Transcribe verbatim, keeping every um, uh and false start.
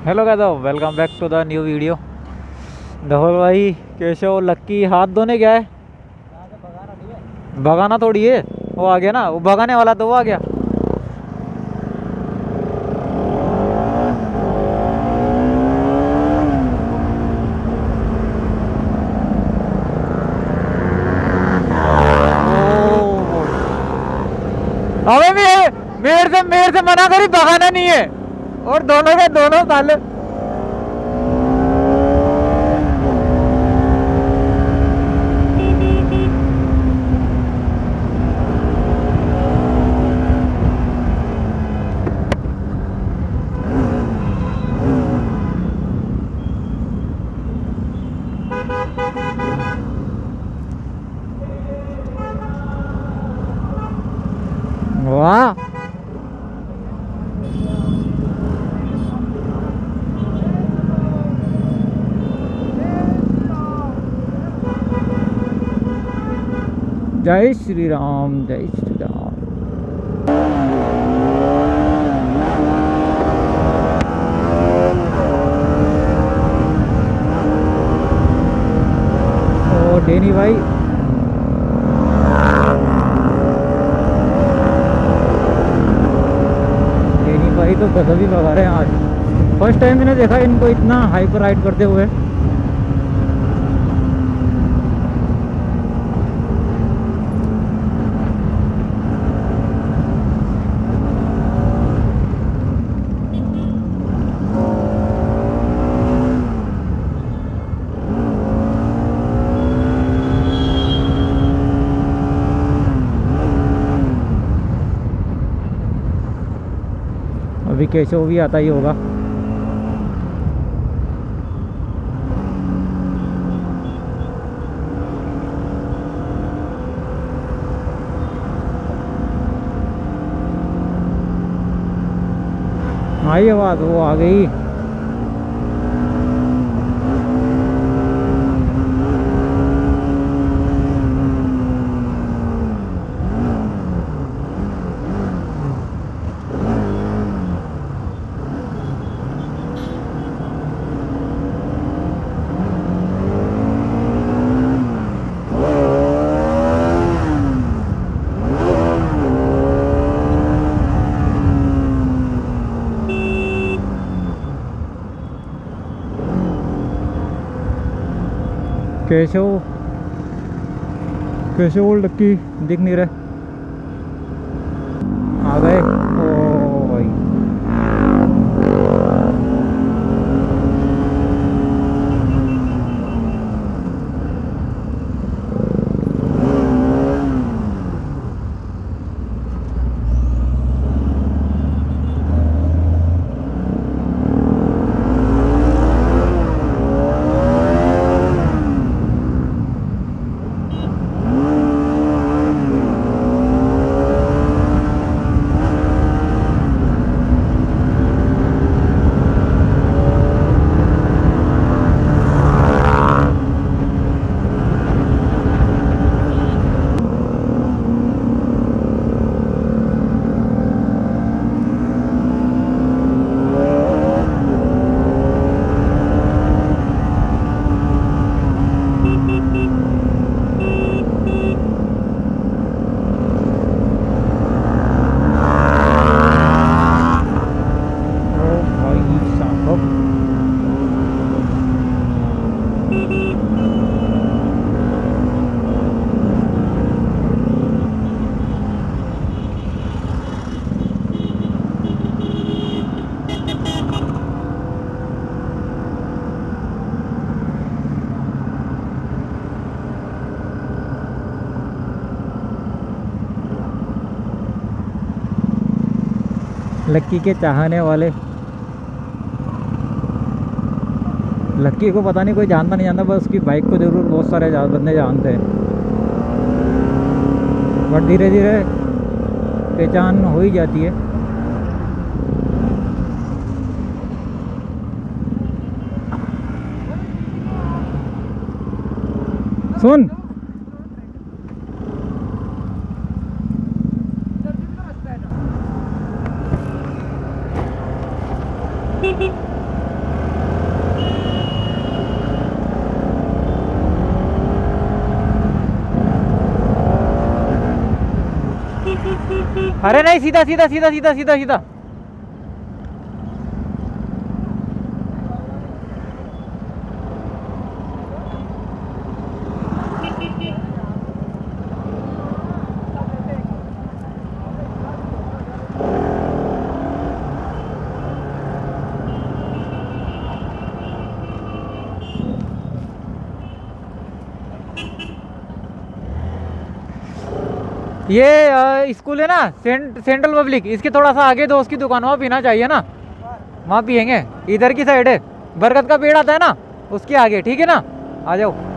Hello कहता हूँ, welcome back to the new video. Dhaval भाई, केशव, लक्की हाथ धोने गया है। भगाना थोड़ी है, वो आ गया ना, वो भगाने वाला तो वो आ गया। अबे मेरे मेरे से मेरे से मना करी, भगाना नहीं है। और दोनों के दोनों साले वाह। जय श्री राम, जय श्री राम। ओ डेनी भाई, डेनी भाई तो गजब ही भगा रहे हैं आज। फर्स्ट टाइम मैंने देखा इनको इतना हाइपर राइड करते हुए। अभी केशव भी आता ही होगा। आई आवाज, वो आ गई। केशव केशव और लक्की दिख नहीं रहे। आ गए। ओ भाई, लक्की के चाहने वाले, लक्की को पता नहीं कोई जानता नहीं जानता, बस उसकी बाइक को जरूर बहुत सारे बंदे जानते हैं। बट धीरे धीरे पहचान हो ही जाती है। सुन, अरे नहीं, सीधा सीधा सीधा सीधा सीधा सीधा। ये स्कूल है ना, सेंट सेंट्रल पब्लिक, इसके थोड़ा सा आगे दोस्त की दुकान, वहाँ पीना चाहिए ना, वहाँ पियेंगे। इधर की साइड है, बरगद का पेड़ आता है ना, उसके आगे, ठीक है ना, आ जाओ।